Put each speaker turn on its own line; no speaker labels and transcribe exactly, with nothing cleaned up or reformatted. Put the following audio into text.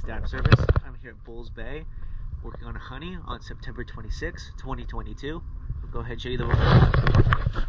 staff service. I'm here at Bulls Bay working on honey on September twenty-sixth, twenty twenty-two. I'll go ahead and show you the work.